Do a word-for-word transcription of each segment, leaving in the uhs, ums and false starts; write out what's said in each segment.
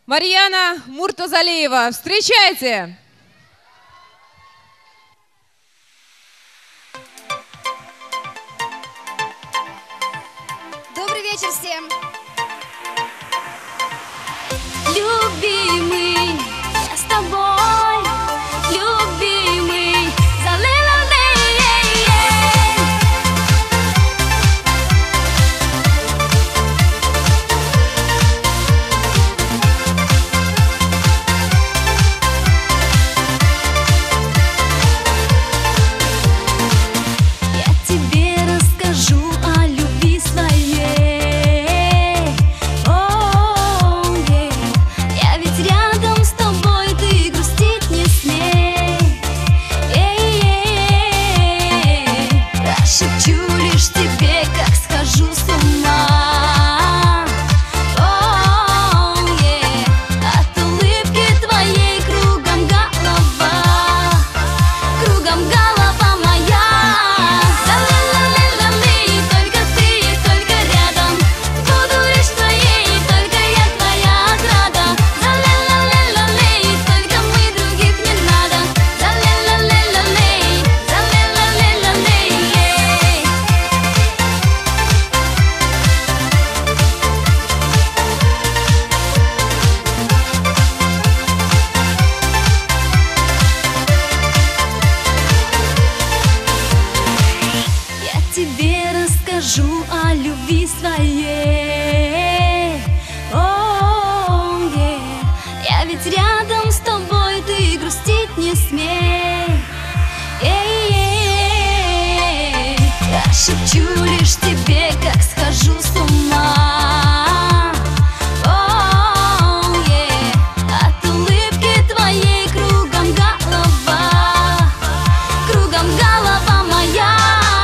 Марьяна Муртазалиева. Встречайте! Добрый вечер всем! Любимый, я с тобой, любимый, залила я тебе расскажу о любви своей. О, е, я ведь рядом с тобой, ты грустить не смей. Эй-эй-эй, прошепчу лишь тебе, как схожу с ума. О, е, от улыбки твоей кругом голова, кругом голова моя. Ла-ла-ла-ла-ла-ли, только ты, только рядом. Буду лишь твоей, только я твоя отрада. Ла-ла-ла-ла-ла-ли, только мы, других не надо. Ла-ла-ла-ла-ла-ли, ла-ла-ла-ла-ла-ли, ей. Я тебе расскажу о любви своей. О, е, я ведь рядом с тобой, ты грустить не смей. Эй-эй-эй, прошепчу лишь тебе, как схожу с ума. О, е, от улыбки твоей кругом голова, кругом голова моя.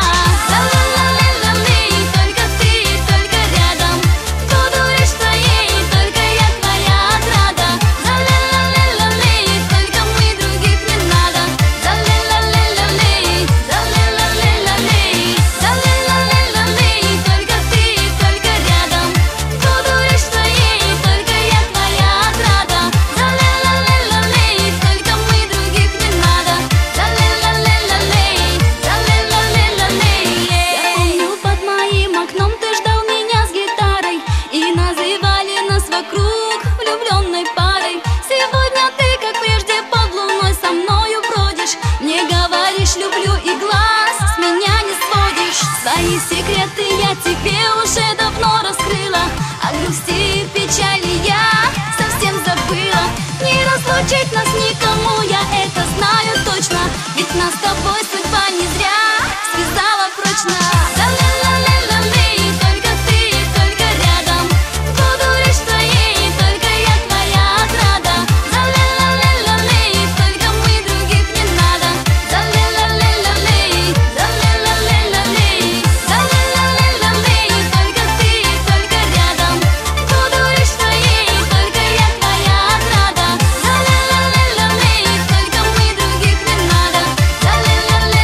Ла-ла-ла-ла-ла-ли, только ты, только рядом. Буду лишь твоей, только я твоя отрада. Ла-ла-ла-ла-ла-ли, только мы, других не надо. Ла-ла-ла-ла-ла-ли, ла-ла-ла-ла-ла-ли, ла-ла-ла-ла-ла-ли, только ты, только рядом. Буду лишь твоей, только я твоя отрада. Ла-ла-ла-ла-ла-ли, только мы, других не надо. Ла-ла-ла-ла-ла-ли, ла-ла-ла-ла-ла-ли, ей. Я помню, под моим окном ты ждал меня с гитарой, и называли нас вокруг влюбленной парой. Сегодня ты, как прежде, под луной со мною бродишь. Мне говоришь люблю, и глаз с меня не сводишь. Свои секреты я тебе уже давно раскрыла, а грусти и печали я совсем забыла. Не разлучить нас никому, я это знаю точно, ведь нас с тобой судьба не зря связала прочно. Ла-ла-ла-ла-ла-ли, только ты, только рядом. Буду лишь твоей, только я твоя отрада. Ла-ла-ла-ла-ла-ли, только мы, других не надо. Ла-ла-ла-ла-ла-ли, ла-ла-ла-ла-ла-ли, ла-ла-ла-ла-ла-ли, только ты, только рядом. Буду лишь твоей, только я твоя отрада. Ла-ла-ла-ла-ла-ли, только мы, других не надо. Ла-ла-ла-ла-ла-ли,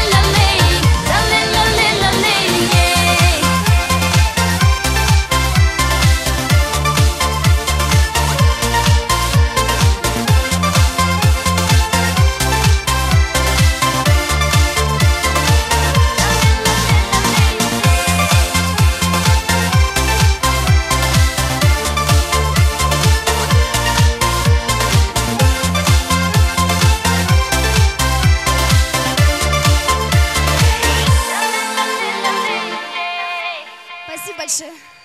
ла-ла-ла-ла-ла-ли, ей. Спасибо большое!